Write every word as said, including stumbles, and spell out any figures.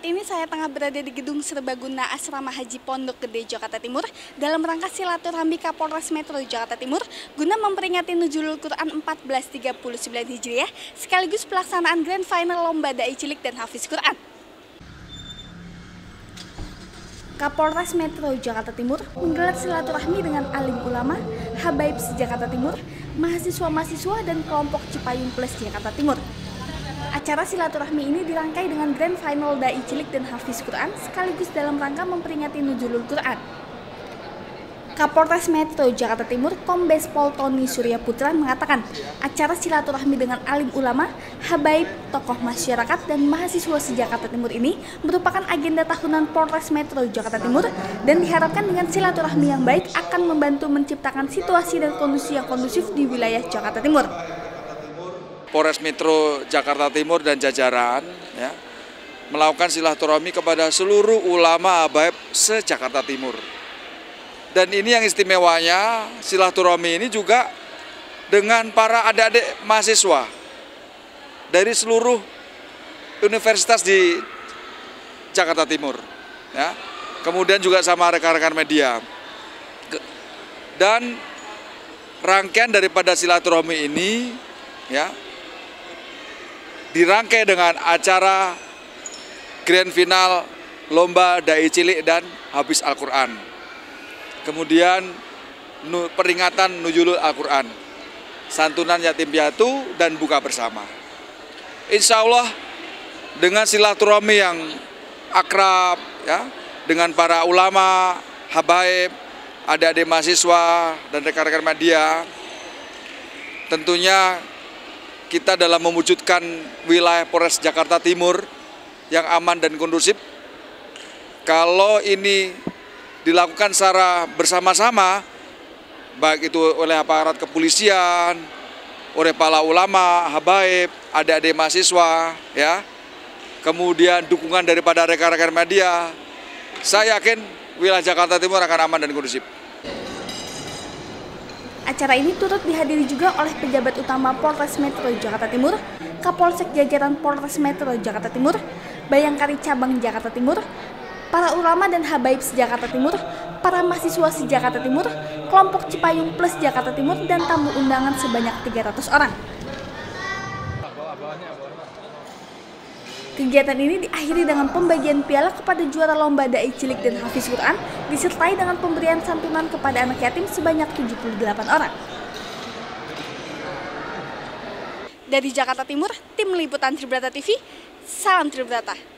ini saya tengah berada di Gedung Serbaguna Asrama Haji Pondok Gede, Jakarta Timur dalam rangka silaturahmi Kapolres Metro Jakarta Timur guna memperingati Nuzulul Quran seribu empat ratus tiga puluh sembilan Hijriah sekaligus pelaksanaan Grand Final Lomba Dai Cilik dan Hafiz Quran. Kapolres Metro Jakarta Timur menggelar silaturahmi dengan alim ulama, habaib se-Jakarta Timur, mahasiswa-mahasiswa dan kelompok Cipayung Plus Jakarta Timur. Acara silaturahmi ini dirangkai dengan Grand Final Dai Cilik dan Hafiz Quran sekaligus dalam rangka memperingati Nuzulul Quran. Kapolres Metro Jakarta Timur Kombes Pol Tony Surya Putra mengatakan acara silaturahmi dengan alim ulama, habaib, tokoh masyarakat, dan mahasiswa se-Jakarta Timur ini merupakan agenda tahunan Polres Metro Jakarta Timur dan diharapkan dengan silaturahmi yang baik akan membantu menciptakan situasi dan kondisi yang kondusif di wilayah Jakarta Timur. Polres Metro Jakarta Timur dan jajaran ya, melakukan silaturahmi kepada seluruh ulama habaib se-Jakarta Timur. Dan ini yang istimewanya, silaturahmi ini juga dengan para adik-adik mahasiswa dari seluruh universitas di Jakarta Timur. Ya. Kemudian juga sama rekan-rekan media. Dan rangkaian daripada silaturahmi ini ya, dirangkai dengan acara Grand Final Lomba Dai Cilik dan Hafiz Al-Quran. Kemudian peringatan Nuzulul Al-Quran, santunan yatim piatu, dan buka bersama. Insya Allah dengan silaturahmi yang akrab ya, dengan para ulama, habaib, adik-adik mahasiswa, dan rekan-rekan media, tentunya kita dalam mewujudkan wilayah Polres Jakarta Timur yang aman dan kondusif. Kalau ini dilakukan secara bersama-sama, baik itu oleh aparat kepolisian, oleh para ulama, habaib, adik-adik mahasiswa, ya, kemudian dukungan daripada rekan-rekan media, saya yakin wilayah Jakarta Timur akan aman dan kondusif. Acara ini turut dihadiri juga oleh pejabat utama Polres Metro Jakarta Timur, Kapolsek jajaran Polres Metro Jakarta Timur, Bayangkari Cabang Jakarta Timur, para ulama dan habaib se-Jakarta Timur, para mahasiswa se-Jakarta Timur, kelompok Cipayung Plus Jakarta Timur, dan tamu undangan sebanyak tiga ratus orang. Kegiatan ini diakhiri dengan pembagian piala kepada juara lomba Dai Cilik dan Hafiz Quran, disertai dengan pemberian santunan kepada anak yatim sebanyak tujuh puluh delapan orang. Dari Jakarta Timur, tim liputan Tribrata T V, salam Tribrata.